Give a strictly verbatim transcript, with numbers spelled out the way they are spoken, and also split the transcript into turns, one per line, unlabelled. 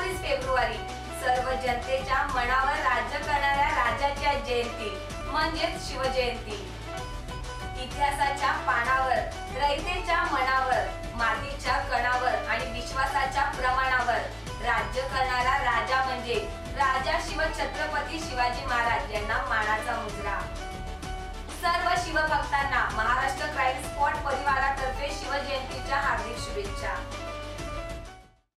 सत्तावीस फेब्रुवारी सर्व जनतेच्या मनावर राज्य करणाऱ्या राजाची जयंती म्हणजेच शिवजयंती। इतिहासाच्या पानावर, रयतेच्या मनावर, मातीच्या कणावर